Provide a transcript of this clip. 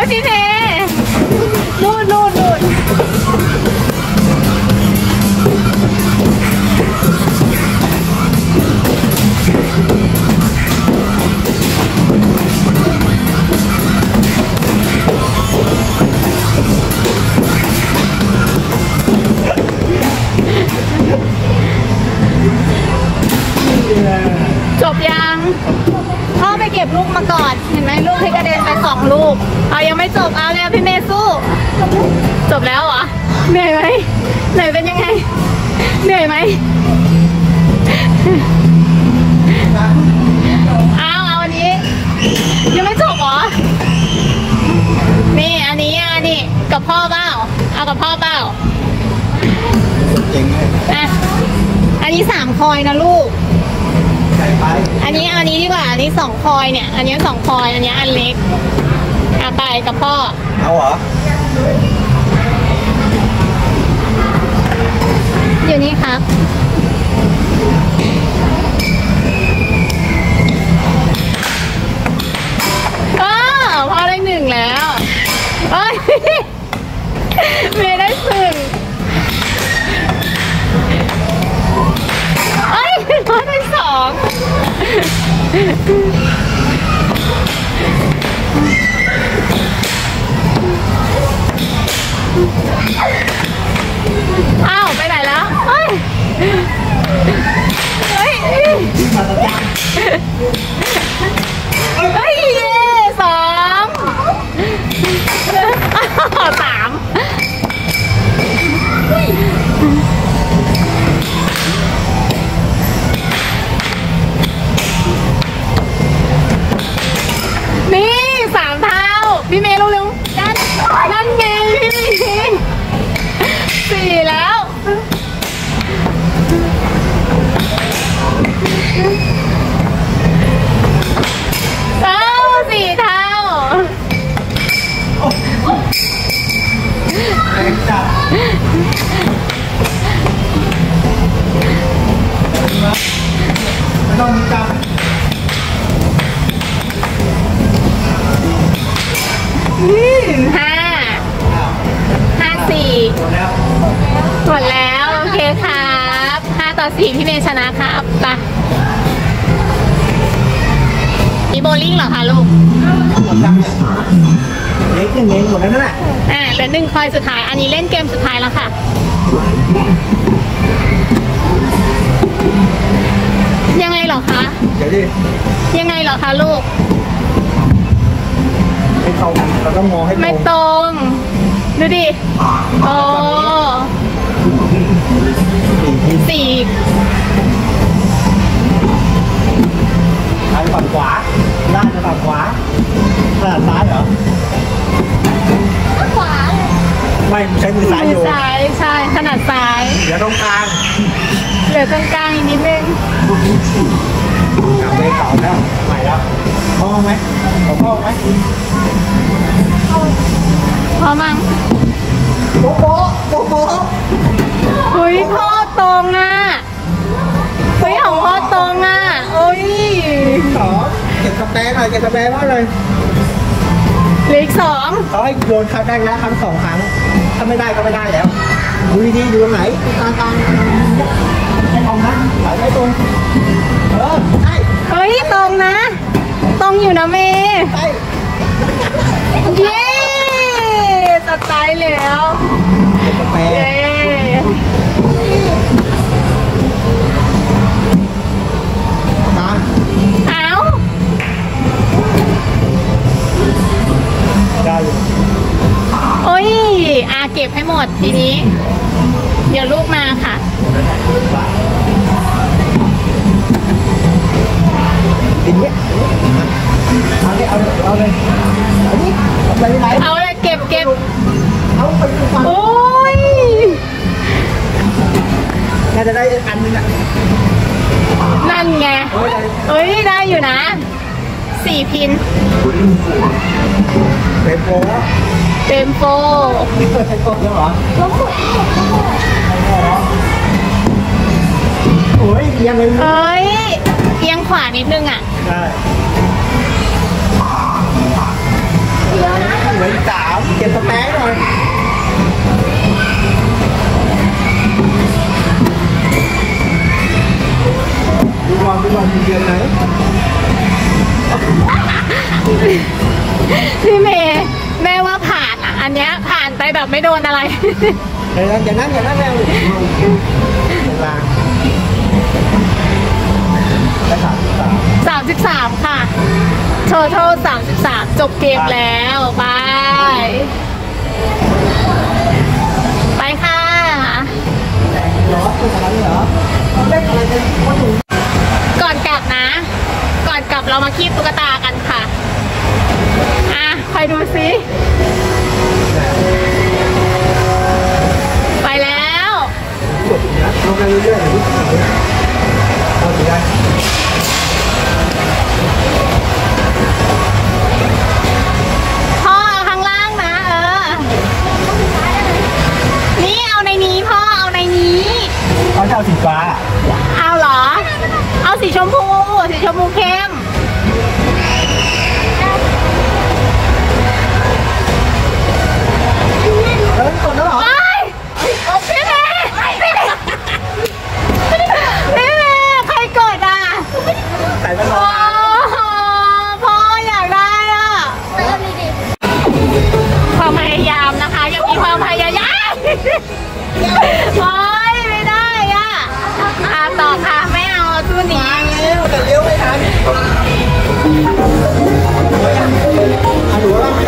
พี่เมย์นู่นจบยังพ่อไปเก็บลูกมาก่อนเห็นไหมลูกที่กระเด็นไป2 ลูกเอายังไม่จบเอาแล้วพี่เมย์สู้จบแล้วเหรอเหนื่อยไหมเหนื่อยเป็นยังไงเหนื่อยไหมเอาอันนี้ยังไม่จบเหรอนี่อันนี้กับพ่อเปล่าเอากับพ่อเปล่าอ่ะอันนี้3 คอยนะลูกอันนี้ดีกว่าอันนี้2 คอยเนี่ยอันนี้2 คอยอันนี้อันเล็กเอาไปกับพ่อเอาเหรออยู่นี่ครับพ่อได้1แล้วเอ้ยเมย์ได้1เอ้ยพ่อได้2อ้าวไปไหนแล้วเฮ้ยเฮ้ยเย่2 3นี่3 เท่าพี่เมย์เร็วๆนั่นไงพี่เมย์4 แล้ว4 เท่าไม่ต้องจับหมดแล้วโอเคครับ5-4พี่เมย์ชนะครับไปมีโบลิ่งเหรอคะลูกหมดจังเล็ก1 เมตรหมดแล้วนั่นแหละเหลือ1 คอยสุดท้ายอันนี้เล่นเกมสุดท้ายแล้วค่ะยังไงเหรอคะเดี๋ยวดิยังไงเหรอคะลูกไม่ตรงเราต้องมองให้ตรงไม่ตรงดูดิโอ้4 ซ้ายฝั่งขวาด้านฝั่งขวาขนาดซ้ายเหรอขวาไม่ใช้มือซ้ายอยู่ซ้ายใช่ขนาดซ้ายเดี๋ยวตรงกลางเหลือตรงกลางอีกนิดนึงกลับไปต่อแล้วใหม่แล้วพอไหมพอไหมพอมั้งโป๊ะเฮ้ยพ่อตรงอ่ะเฮ้ยของพ่อตรงอ่ะโอ้ย 2เก็บสเปรย์หน่อยเก็บสเปรย์ว่าเลยเหลืออีก2 เขาให้โยนครั้งแรกแล้วครั้ง2 ครั้งถ้าไม่ได้ก็ไม่ได้แล้วดูดีๆดูตรงไหนกลางให้ตรงนะสายไม่ตรงใช่เฮ้ยตรงนะตรงอยู่นะเมย์เย้สไตล์แล้วเย้เอาได้โอ้ยเก็บให้หมดทีนี้เดี๋ยวลูกมาค่ะดินเนี้ยเอาเลยอันนี้เอาไปไหนเอาเลยเก็บเอาไปฟังโอ้ยน่าจะได้อันนึงอ่ะนั่นไงเอ้ยได้อยู่นะ4 พินเป็นโฟเป็นโฟเป็นโฟแล้วเหรอโอ้ยเอียงเลยเอ้ยเอียงขวานิดนึงอ่ะใช่เยอะนะเหลืออีกอันเนี้ยผ่านไปแบบไม่โดนอะไรอย่านั่งแมวลางได้33 33 ค่ะ total 33 จบเกมแล้วไปไปค่ะร้อนเป็นอะไรเหรอเล่นอะไรกันคนหนึ่งก่อนกลับนะ ก่อนกลับเรามาคีบตุ๊กตากันค่ะ อ่ะคอยดูสิไปแล้วจบนะลงไปเรื่อยๆเอาดีได้พ่อเอาข้างล่างนะนี่เอาในนี้พ่อเอาในนี้เขาจะเอาสีฟ้าเอาเหรอ เอาสีชมพูเข้มเฮ้ยกดแล้วเหรอไปพี่เมย์ใครกดอ่ะใส่เป็นรโอ้องโหพ่ออยากได้อ่ะความพยายามนะคะยังมีความพยายามโอ้ยไม่ได้อ่ะต่อค่ะไม่เอาตู้นี้แต่เลี้ยวไม่ทันดูว่า